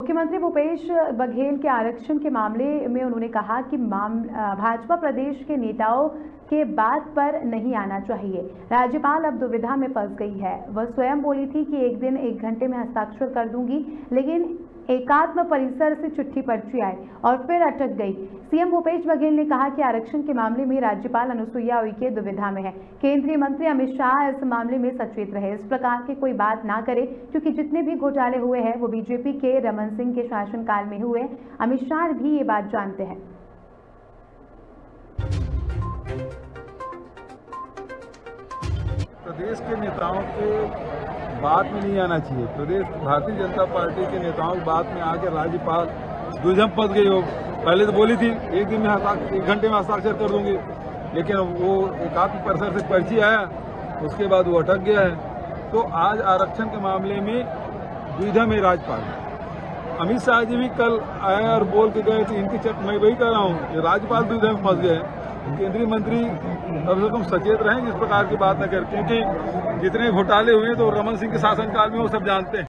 मुख्यमंत्री भूपेश बघेल के आरक्षण के मामले में उन्होंने कहा कि भाजपा प्रदेश के नेताओं के बात पर नहीं आना चाहिए। राज्यपाल अब दुविधा में फंस गई है। वह स्वयं बोली थी कि एक दिन 1 घंटे में हस्ताक्षर कर दूंगी, लेकिन एकात्म परिसर से चिट्ठी पर्ची आई और फिर अटक गई। सीएम भूपेश बघेल ने कहा कि आरक्षण के मामले में राज्यपाल अनुसुईया उइके दुविधा में है। केंद्रीय मंत्री अमित शाह इस मामले में सचेत रहे, इस प्रकार की कोई बात ना करे, क्योंकि जितने भी घोटाले हुए हैं वो बीजेपी के रमन सिंह के शासनकाल में हुए। अमित शाह भी ये बात जानते हैं। प्रदेश के नेताओं के बात में नहीं आना चाहिए। प्रदेश भारतीय जनता पार्टी के नेताओं की बात में आकर राज्यपाल दुविधा में फंस गई हो। पहले तो बोली थी 1 दिन में 1 घंटे में हस्ताक्षर कर दूंगी, लेकिन वो एकात्म परिसर से पर्ची आया, उसके बाद वो अटक गया है। तो आज आरक्षण के मामले में दुविधा में राज्यपाल। अमित शाह जी भी कल आए और बोल के गए थे, इनकी मैं वही कह रहा हूँ, राज्यपाल दुविधा में फंस गए हैं। केंद्रीय मंत्री कम से कम सचेत रहें, इस प्रकार की बात न करें, क्योंकि जितने घोटाले हुए तो रमन सिंह के शासनकाल में वो सब जानते हैं।